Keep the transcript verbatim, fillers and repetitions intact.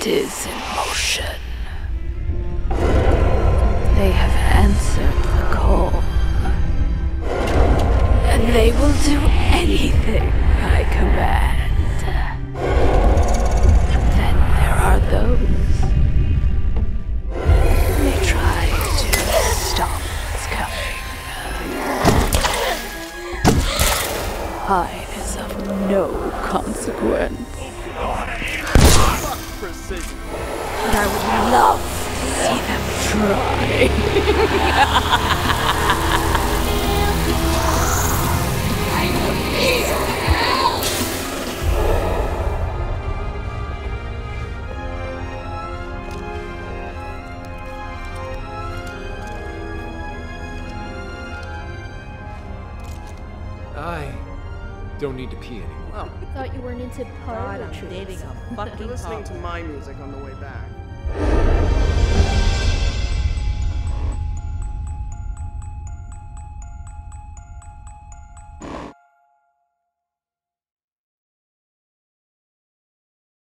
It is in motion. They have answered the call. And they will do anything I command. Then there are those. They try to stop what's coming. Mine is of no consequence. Precision. But I would love to see them try. I will need help. I don't need to pee anymore. Oh, Thought you weren't into God, I'm poetry. dating a fucking you're listening to pop. my music on the way back.